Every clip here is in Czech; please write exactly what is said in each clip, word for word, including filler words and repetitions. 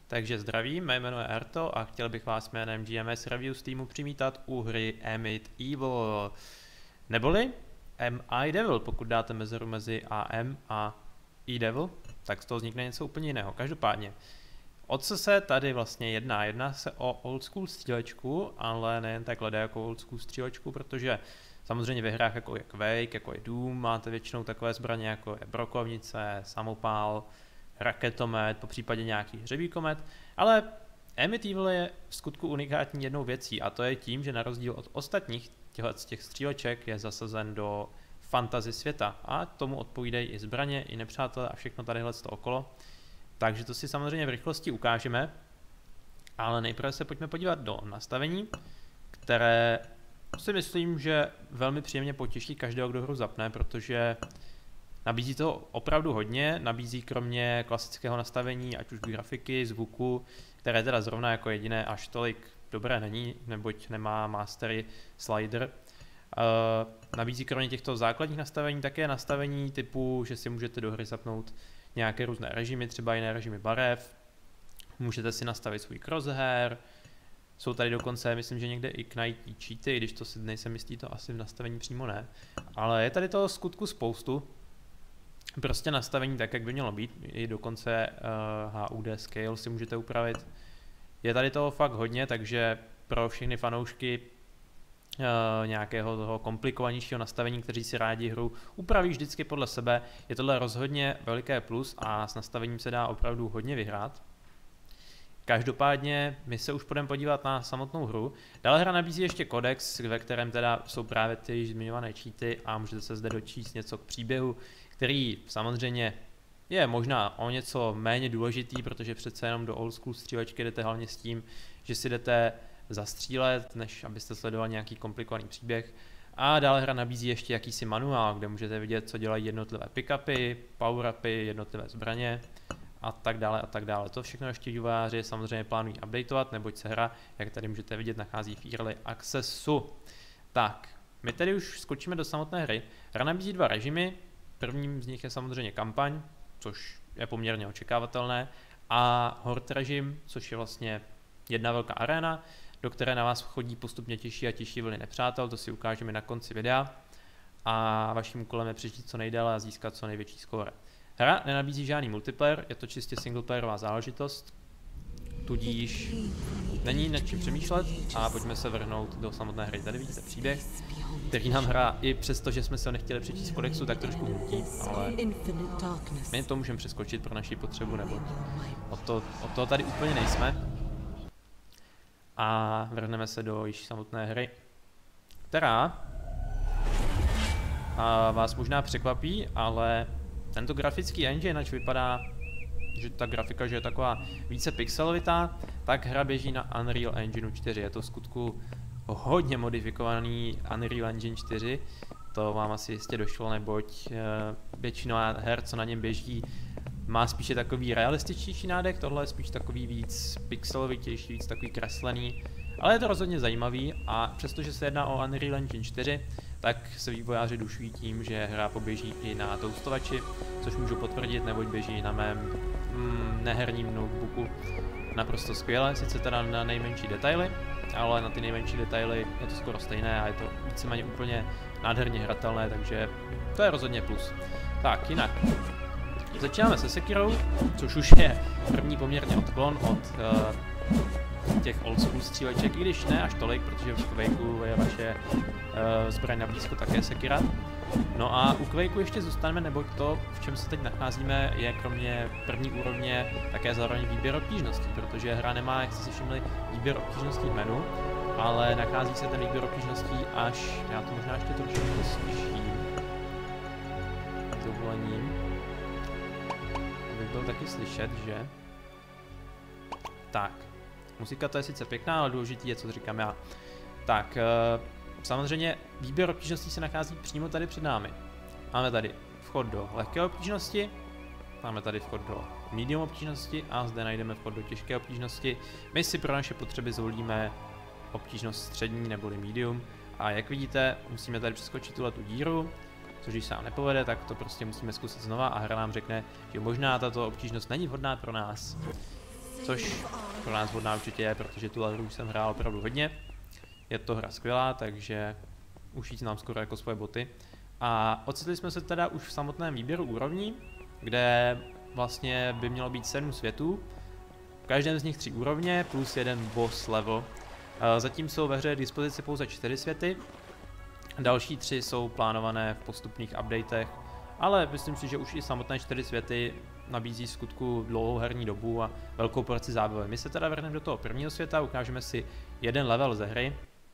Takže zdravím, mé jméno je Erto a chtěl bych vás jménem G M S Reviews týmu přivítat u hry Emit Evil, neboli M I Devil, pokud dáte mezeru mezi A M a E Devil, tak z toho vznikne něco úplně jiného. Každopádně, o co se tady vlastně jedná? Jedná se o old school střílečku, ale nejen takhle jako old school střílečku, protože samozřejmě ve hrách jako je Quake, jako je Doom, máte většinou takové zbraně jako je brokovnice, samopál, raketomet, po případě nějaký hřebíkomet, ale Emit Evil je v skutku unikátní jednou věcí a to je tím, že na rozdíl od ostatních z těch stříleček je zasazen do fantasy světa a tomu odpovídají i zbraně, i nepřátelé a všechno tadyhle to okolo. Takže to si samozřejmě v rychlosti ukážeme, ale nejprve se pojďme podívat do nastavení, které si myslím, že velmi příjemně potěší každého, kdo hru zapne, protože nabízí to opravdu hodně, nabízí kromě klasického nastavení, ať už grafiky, zvuku, které teda zrovna jako jediné až tolik dobré není, neboť nemá mastery slider. Uh, nabízí kromě těchto základních nastavení také nastavení typu, že si můžete do hry zapnout nějaké různé režimy, třeba jiné režimy barev, můžete si nastavit svůj crosshair, jsou tady dokonce, myslím, že někde i knajtí cheaty, když to si nejsem jistý, to asi v nastavení přímo ne, ale je tady toho skutku spoustu. Prostě nastavení tak, jak by mělo být, i dokonce uh, H U D scale si můžete upravit. Je tady toho fakt hodně, takže pro všechny fanoušky uh, nějakého toho komplikovanějšího nastavení, kteří si rádi hru upraví vždycky podle sebe, je tohle rozhodně veliké plus a s nastavením se dá opravdu hodně vyhrát. Každopádně my se už půjdeme podívat na samotnou hru. Dále hra nabízí ještě kodex, ve kterém teda jsou právě ty zmiňované cheaty a můžete se zde dočíst něco k příběhu, který samozřejmě je možná o něco méně důležitý, protože přece jenom do old school střílečky jdete hlavně s tím, že si jdete zastřílet, než abyste sledovali nějaký komplikovaný příběh. A dále hra nabízí ještě jakýsi manuál, kde můžete vidět, co dělají jednotlivé pick-upy, power-upy, jednotlivé zbraně a tak dále a tak dále. To všechno ještě vývojáři samozřejmě plánují updateovat, neboť se hra, jak tady můžete vidět, nachází v Early Accessu. Tak, my tedy už skočíme do samotné hry. Hra nabízí dva režimy. Prvním z nich je samozřejmě kampaň, což je poměrně očekávatelné, a horde režim, což je vlastně jedna velká aréna, do které na vás chodí postupně těžší a těžší vlny nepřátel, to si ukážeme na konci videa. A vaším úkolem je přežít co nejdéle a získat co největší skóre. Hra nenabízí žádný multiplayer, je to čistě singleplayerová záležitost, tudíž není nad čím přemýšlet a pojďme se vrhnout do samotné hry. Tady vidíte příběh, který nám hra i přesto, že jsme se ho nechtěli přečíst z kodexu, tak trošku nutí, ale my to můžeme přeskočit pro naši potřebu, nebo od toho, od toho tady úplně nejsme. A vrhneme se do již samotné hry, která a vás možná překvapí, ale tento grafický engine, ač vypadá, že ta grafika že je taková více pixelovitá, tak hra běží na Unreal Engine čtyři. Je to v skutku hodně modifikovaný Unreal Engine čtyři. To vám asi jistě došlo, neboť většina her, co na něm běží, má spíše takový realističtější nádech, tohle je spíš takový víc pixelovitější, víc takový kreslený. Ale je to rozhodně zajímavý a přestože se jedná o Unreal Engine čtyři, tak se vývojáři dušují tím, že hra poběží i na toustovači, což můžu potvrdit, neboť běží na mém mm, neherním notebooku naprosto skvěle, sice teda na nejmenší detaily, ale na ty nejmenší detaily je to skoro stejné a je to víceméně úplně nádherně hratelné, takže to je rozhodně plus. Tak, jinak. Začínáme se Sekirou, což už je první poměrně odklon od uh, těch old school stříleček, i když ne až tolik, protože v Quakeu je vaše uh, zbraň na blízko také Sekira. No a u Quakeu ještě zůstaneme, neboť to, v čem se teď nacházíme, je kromě první úrovně také zároveň výběr obtížností, protože hra nemá, jak jste si všimli, výběr obtížností v menu, ale nachází se ten výběr obtížností až, já to možná ještě trošku slyším, dovolením, aby byl taky slyšet, že... Tak, muzika to je sice pěkná, ale důležitý je, co říkám já. Tak, samozřejmě výběr obtížností se nachází přímo tady před námi. Máme tady vchod do lehké obtížnosti, máme tady vchod do medium obtížnosti a zde najdeme vchod do těžké obtížnosti. My si pro naše potřeby zvolíme obtížnost střední neboli medium a jak vidíte, musíme tady přeskočit tuhle tu díru, což když se nám nepovede, tak to prostě musíme zkusit znova a hra nám řekne, že možná tato obtížnost není vhodná pro nás. což pro nás hodná určitě je, protože tu hru už jsem hrál opravdu hodně. Je to hra skvělá, takže už jí znám skoro jako svoje boty. A ocitli jsme se teda už v samotném výběru úrovní, kde vlastně by mělo být sedm světů. V každém z nich tři úrovně plus jeden boss level. Zatím jsou ve hře k dispozici pouze čtyři světy. Další tři jsou plánované v postupných updatech, ale myslím si, že už i samotné čtyři světy nabízí skutku dlouhou herní dobu a velkou porci zábavy. My se teda vrhneme do toho prvního světa, ukážeme si jeden level ze hry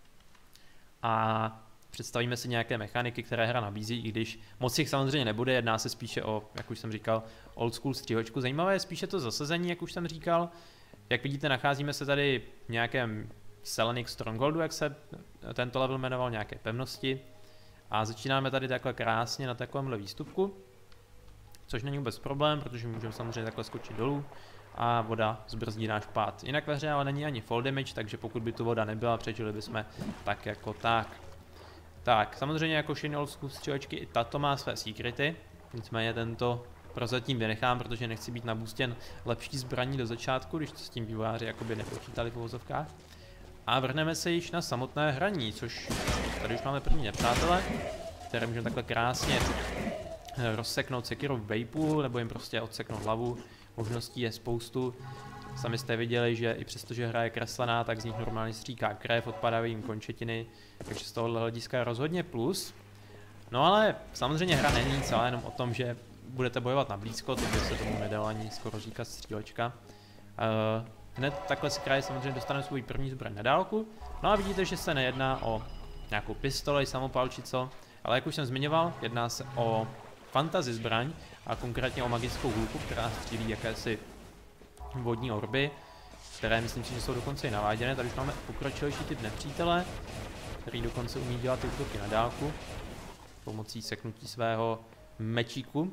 a představíme si nějaké mechaniky, které hra nabízí, i když moc jich samozřejmě nebude, jedná se spíše o, jak už jsem říkal, old school střílečku. Zajímavé je spíše to zasazení, jak už jsem říkal. Jak vidíte, nacházíme se tady v nějakém Selenic Strongholdu, jak se tento level jmenoval, nějaké pevnosti. A začínáme tady takhle krásně na takovémhle výstupku, což není vůbec problém, protože můžeme samozřejmě takhle skočit dolů a voda zbrzdí náš pád. Jinak ve hře ale není ani fall damage, takže pokud by tu voda nebyla, přežili bychom tak jako tak. Tak, samozřejmě jako všechny old school střílečky, i tato má své secrety, nicméně tento prozatím vynechám, protože nechci být nabůstěn lepší zbraní do začátku, když to s tím vývojáři jakoby nepočítali v uvozovkách. A vrhneme se již na samotné hraní, což tady už máme první nepřátele, které můžeme takhle krásně rozseknout sekirou v vejpu, nebo jim prostě odseknout hlavu. Možností je spoustu. Sami jste viděli, že i přesto, že hra je kreslená, tak z nich normálně stříká krev, odpadávají jim končetiny, takže z tohohle hlediska je rozhodně plus. No ale samozřejmě hra není celá jenom o tom, že budete bojovat na blízko, to by se tomu nedalo ani skoro říkat střílečka. Uh, hned takhle si kraj samozřejmě dostaneme svůj první zbraň na dálku. No a vidíte, že se nejedná o nějakou pistoli, samopalčico, ale jak už jsem zmiňoval, jedná se o fantasy zbraň a konkrétně o magickou hůlku, která střílí jakési vodní orby, které myslím si, že jsou dokonce i naváděné. Tady už máme pokročilejší typ nepřítele, který dokonce umí dělat útoky na dálku pomocí seknutí svého mečíku.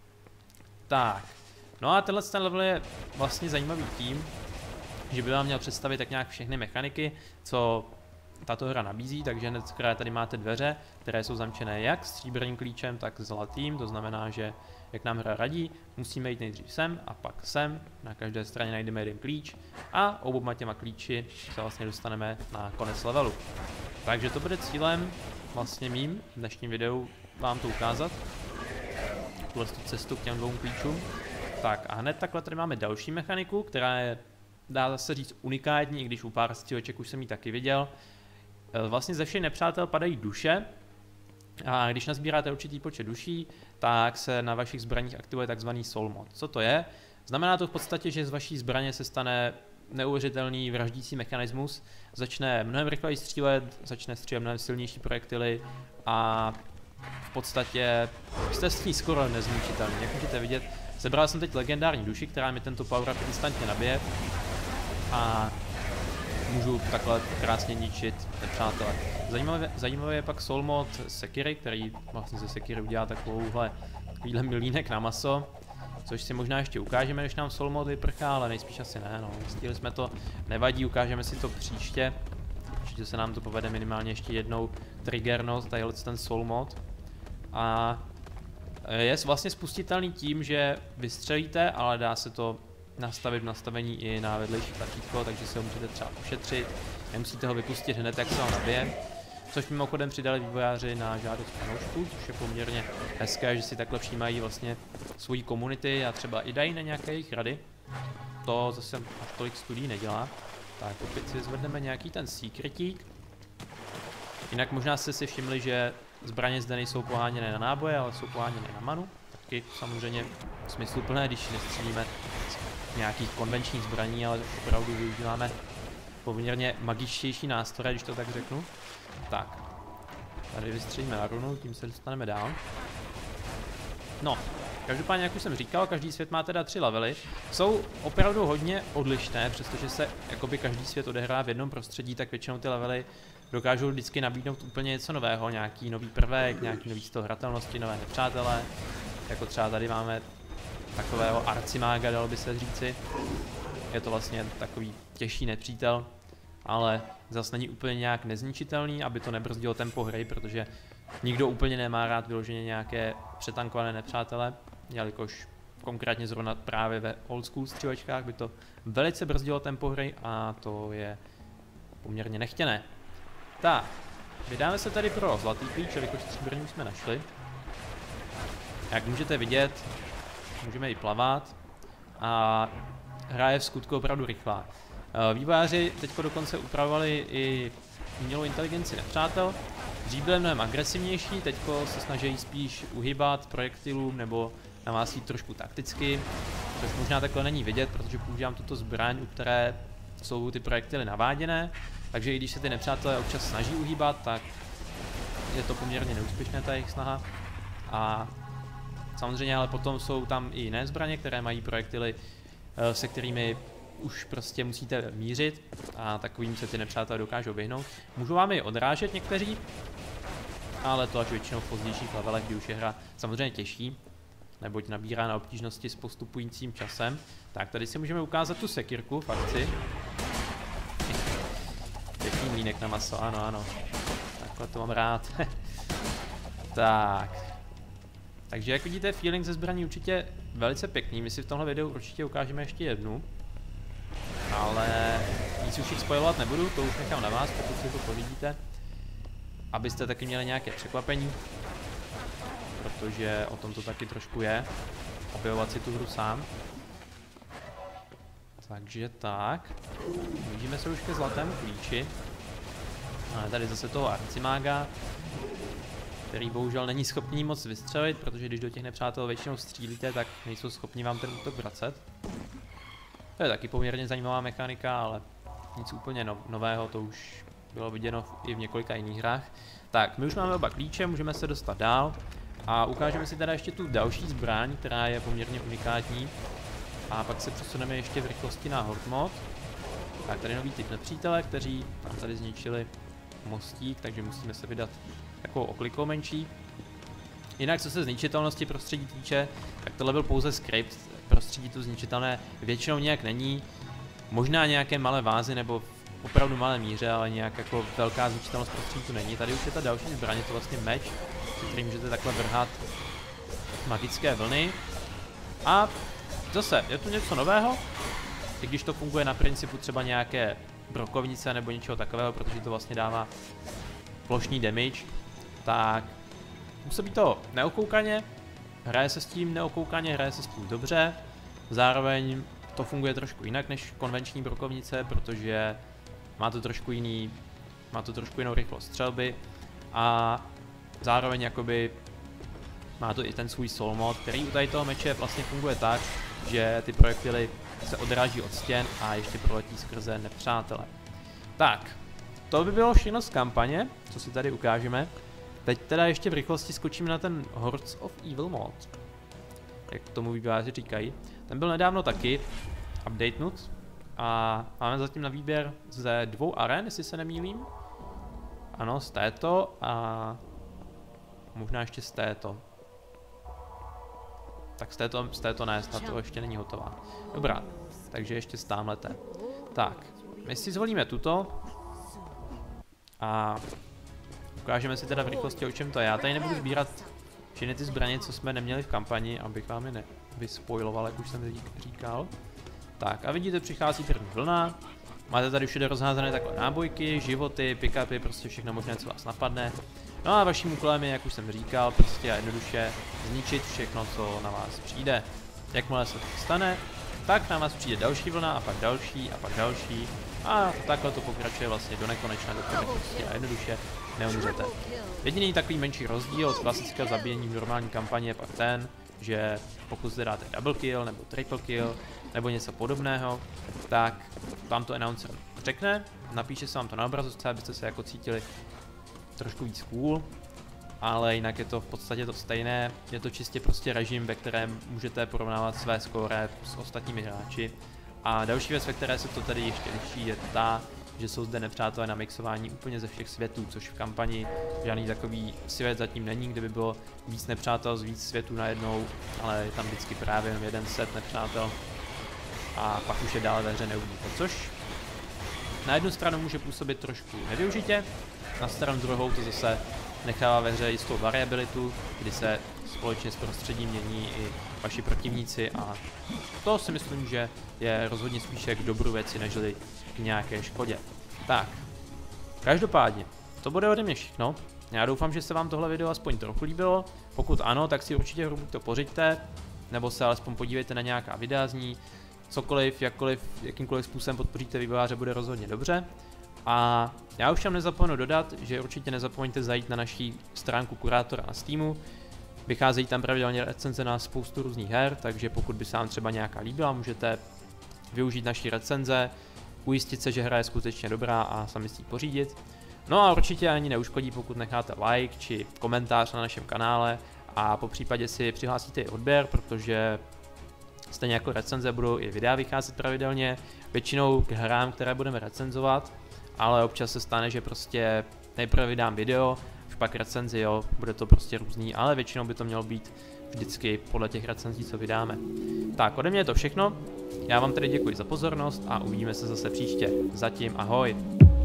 Tak, no a tenhle ten level je vlastně zajímavý tím, že by vám měl představit tak nějak všechny mechaniky, co tato hra nabízí, takže hned tady máte dveře, které jsou zamčené jak stříbrným klíčem, tak zlatým, to znamená, že jak nám hra radí, musíme jít nejdřív sem a pak sem, na každé straně najdeme jeden klíč a oboma těma klíči se vlastně dostaneme na konec levelu. Takže to bude cílem vlastně mým v dnešním videu vám to ukázat, tuhle cestu k těm dvou klíčům. Tak a hned takhle tady máme další mechaniku, která je, dá se říct, unikátní, i když u pár stříleček už jsem ji taky viděl. Vlastně ze všech nepřátel padají duše a když nazbíráte určitý počet duší, tak se na vašich zbraních aktivuje takzvaný soul mod. Co to je? Znamená to v podstatě, že z vaší zbraně se stane neuvěřitelný vraždící mechanismus, začne mnohem rychleji střílet, začne střílet mnohem silnější projektily a v podstatě jste s ní skoro nezničitelný. Jak můžete vidět, sebral jsem teď legendární duši, která mi tento power up instantně nabije a můžu takhle krásně ničit nepřátele. Zajímavé, zajímavé je pak soul mod Sekiry, který vlastně ze Sekiry udělá takovouhle, takovýhle milínek na maso, což si možná ještě ukážeme, když nám soul mod vyprchá, ale nejspíš asi ne, no, stihli jsme to, nevadí, ukážeme si to příště, určitě se nám to povede minimálně ještě jednou triggernout, tadyhle ten soul mod. A je vlastně spustitelný tím, že vystřelíte, ale dá se to nastavit v nastavení i na vedlejší tlačítko, takže se ho můžete třeba ušetřit, nemusíte ho vypustit hned, jak se ho nabije. Což mimochodem přidali vývojáři na žádost fanoušků, což je poměrně hezké, že si takhle všímají vlastně svojí komunity a třeba i dají na nějaké jejich rady. To zase až tolik studií nedělá. Tak opět si zvedneme nějaký ten secretík. Jinak možná jste si všimli, že zbraně zde nejsou poháněné na náboje, ale jsou poháněné na manu. Taky samozřejmě smysluplné, když nestřílíme nějakých konvenčních zbraní, ale opravdu využíváme poměrně magičtější nástroje, když to tak řeknu. Tak, tady vystřelíme na runu, tím se dostaneme dál. No, každopádně, jak už jsem říkal, každý svět má teda tři levely. Jsou opravdu hodně odlišné, přestože se jakoby každý svět odehrává v jednom prostředí, tak většinou ty levely dokážou vždycky nabídnout úplně něco nového, nějaký nový prvek, nějaký nový styl hratelnosti, nové nepřátelé. Jako třeba tady máme takového arcimága, dalo by se říci. Je to vlastně takový těžší nepřítel, ale zase není úplně nějak nezničitelný, aby to nebrzdilo tempo hry, protože nikdo úplně nemá rád vyloženě nějaké přetankované nepřátele, jelikož konkrétně zrovna právě ve old school střílečkách by to velice brzdilo tempo hry a to je poměrně nechtěné. Tak, vydáme se tady pro zlatý klíč, jelikož stříbrný jsme našli. Jak můžete vidět, můžeme i plavat a hra je v skutku opravdu rychlá. Vývojáři teď dokonce upravovali i umělou inteligenci nepřátel. Dřív byly mnohem agresivnější, teď se snaží spíš uhybat projektilům nebo na vás jít trošku takticky, což možná takhle není vidět, protože používám tuto zbraň, u které jsou ty projektily naváděné, takže i když se ty nepřátelé občas snaží uhýbat, tak je to poměrně neúspěšné ta jejich snaha. A samozřejmě ale potom jsou tam i jiné zbraně, které mají projektily, se kterými už prostě musíte mířit a takovým se ty nepřátelé dokážou vyhnout. Můžou vám je odrážet někteří, ale to až většinou v pozdějších levelech, kdy už je hra samozřejmě těžší, neboť nabírá na obtížnosti s postupujícím časem. Tak tady si můžeme ukázat tu sekírku v akci. Pěkný mlýnek na maso, ano, ano. Takhle to mám rád. Tak. Takže jak vidíte, feeling ze zbraní určitě velice pěkný. My si v tomhle videu určitě ukážeme ještě jednu. Ale nic už jich spojovat nebudu, to už nechám na vás, pokud si to pořídíte. Abyste taky měli nějaké překvapení. Protože o tom to taky trošku je. Objevovat si tu hru sám. Takže tak. Vidíme se už ke zlatému klíči. Ale tady zase toho arcimága, který bohužel není schopný moc vystřelit, protože když do těch nepřátel většinou střílíte, tak nejsou schopni vám ten útok vracet. To je taky poměrně zajímavá mechanika, ale nic úplně no nového, to už bylo viděno i v několika jiných hrách. Tak, my už máme oba klíče, můžeme se dostat dál a ukážeme si teda ještě tu další zbraň, která je poměrně unikátní. A pak se přesuneme ještě v rychlosti na Horde mod. Tak, tady nový typ nepřítele, kteří nám tady zničili mostík, takže musíme se vydat takovou oklikou menší. Jinak, co se zničitelnosti prostředí týče, tak tohle byl pouze script. Prostředí tu zničitelné většinou nějak není. Možná nějaké malé vázy nebo v opravdu malé míře, ale nějak jako velká zničitelnost prostředí tu není. Tady už je ta další zbraň, je to vlastně meč, který můžete takhle vrhat magické vlny. A zase, je to něco nového, i když to funguje na principu třeba nějaké brokovnice nebo něčeho takového, protože to vlastně dává plošný damage, tak působí to neokoukaně, hraje se s tím neokoukaně, hraje se s tím dobře, zároveň to funguje trošku jinak než konvenční brokovnice, protože má to trošku jiný, má to trošku jinou rychlost střelby a zároveň jakoby má to i ten svůj soul mod, který u tady toho meče vlastně funguje tak, že ty projektily se odráží od stěn a ještě proletí skrze nepřátele. Tak, to by bylo všechno z kampaně, co si tady ukážeme. Teď teda ještě v rychlosti skočíme na ten Hordes of Evil mod, jak tomu vývojáři říkají. Ten byl nedávno taky updatenut a máme zatím na výběr ze dvou aren, jestli se nemýlím. Ano, z této a možná ještě z této. Tak z této, z této ne, snad to ještě není hotová. Dobrá, takže ještě z támhleté. Tak, my si zvolíme tuto a ukážeme si teda v rychlosti, o čem to je. Já tady nebudu sbírat všechny ty zbraně, co jsme neměli v kampani, abych vám je nevyspoiloval, jak už jsem říkal. Tak a vidíte, přichází první vlna. Máte tady všude rozházené takové nábojky, životy, pick-upy, prostě všechno možné, co vás napadne. No a vaším úkolem je, jak už jsem říkal, prostě a jednoduše zničit všechno, co na vás přijde. Jakmile se to stane, tak na vás přijde další vlna a pak další a pak další. A takhle to pokračuje vlastně do nekonečna, do konečnosti a jednoduše neumřete. Jediný takový menší rozdíl od klasického zabíjení v normální kampani je pak ten, že pokud zde dáte double kill nebo triple kill nebo něco podobného, tak vám to announcer řekne, napíše se vám to na obrazovce, abyste se jako cítili trošku víc cool, ale jinak je to v podstatě to stejné, je to čistě prostě režim, ve kterém můžete porovnávat své skóre s ostatními hráči. A další věc, ve které se to tady ještě liší, je ta, že jsou zde nepřátelé na mixování úplně ze všech světů, což v kampani žádný takový svět zatím není, kde by bylo víc nepřátel z víc světů najednou, ale je tam vždycky právě jenom jeden set nepřátel a pak už je dále ve hře neuvidíte, což na jednu stranu může působit trošku nevyužitě, na stranu druhou to zase nechává ve hře jistou variabilitu, kdy se společně s prostředím mění i vaši protivníci a to si myslím, že je rozhodně spíše k dobru věci, nežli k nějaké škodě. Tak, každopádně, to bude ode mě všechno. Já doufám, že se vám tohle video aspoň trochu líbilo. Pokud ano, tak si určitě hru to pořiďte, nebo se alespoň podívejte na nějaká videa z ní. Cokoliv, jakkoliv, jakýmkoliv způsobem podpoříte vývojáře, bude rozhodně dobře. A já už tam nezapomenu dodat, že určitě nezapomeňte zajít na naší stránku kurátora na Steamu. Vycházejí tam pravidelně recenze na spoustu různých her, takže pokud by se vám třeba nějaká líbila, můžete využít naší recenze, ujistit se, že hra je skutečně dobrá a sami si ji pořídit. No a určitě ani neuškodí, pokud necháte like či komentář na našem kanále a po případě si přihlásíte i odběr, protože stejně jako recenze budou i videa vycházet pravidelně, většinou k hrám, které budeme recenzovat, ale občas se stane, že prostě nejprve vydám video, už pak recenzi, jo, bude to prostě různý, ale většinou by to mělo být vždycky podle těch recenzí, co vydáme. Tak, ode mě je to všechno, já vám tedy děkuji za pozornost a uvidíme se zase příště. Zatím ahoj!